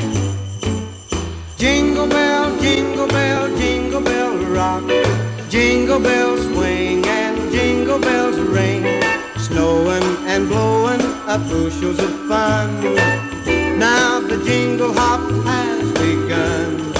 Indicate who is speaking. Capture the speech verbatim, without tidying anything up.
Speaker 1: Jingle bell, jingle bell, jingle bell rock. Jingle bells swing and jingle bells ring. Snowing and blowing up bushels of fun. Now the jingle hop has begun.